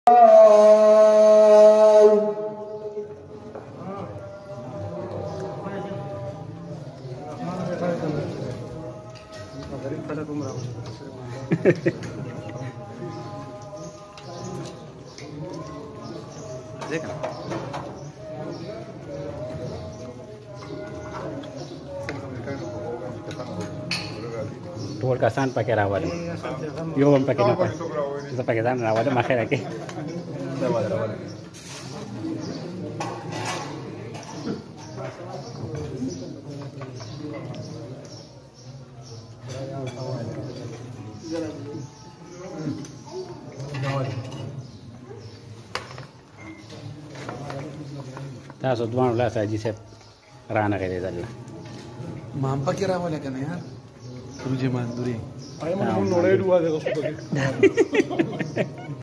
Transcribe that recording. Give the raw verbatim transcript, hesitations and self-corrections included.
देखा Tuwal ka saan pakai rawat? Yo bang pakai apa? Kita pakai sana rawat makai lagi. Rawat rawat. تاسو دوان ولا ساجي سپ رانا کړی دل ما هم پکې راولې کنه یار روجه ماندوري ايمن مون نوړې ډوازه کوڅه